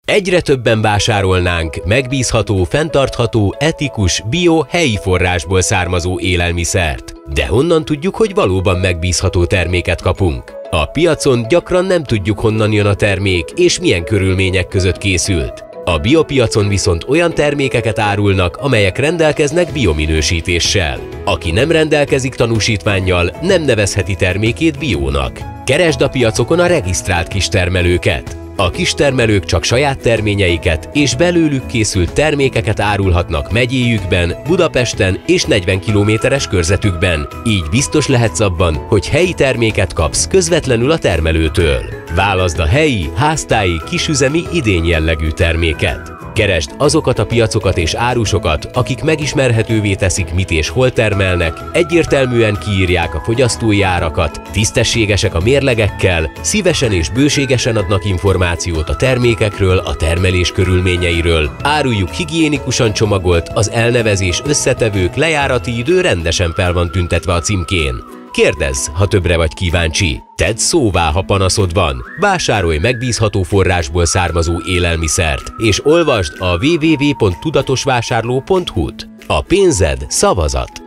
Egyre többen vásárolnánk megbízható, fenntartható, etikus, bio, helyi forrásból származó élelmiszert. De honnan tudjuk, hogy valóban megbízható terméket kapunk? A piacon gyakran nem tudjuk, honnan jön a termék és milyen körülmények között készült. A biopiacon viszont olyan termékeket árulnak, amelyek rendelkeznek biominősítéssel. Aki nem rendelkezik tanúsítvánnyal, nem nevezheti termékét biónak. Keresd a piacokon a regisztrált kistermelőket. A kistermelők csak saját terményeiket és belőlük készült termékeket árulhatnak megyéjükben, Budapesten és 40 kilométeres körzetükben. Így biztos lehetsz abban, hogy helyi terméket kapsz közvetlenül a termelőtől. Válaszd a helyi, háztáji, kisüzemi, idény jellegű terméket. Keresd azokat a piacokat és árusokat, akik megismerhetővé teszik, mit és hol termelnek, egyértelműen kiírják a fogyasztói árakat, tisztességesek a mérlegekkel, szívesen és bőségesen adnak információt a termékekről, a termelés körülményeiről, áruljuk higiénikusan csomagolt, az elnevezés, összetevők, lejárati idő rendesen fel van tüntetve a címkén. Kérdezz, ha többre vagy kíváncsi. Tedd szóvá, ha panaszod van. Vásárolj megbízható forrásból származó élelmiszert, és olvasd a www.tudatosvásárló.hu-t. A pénzed szavazat.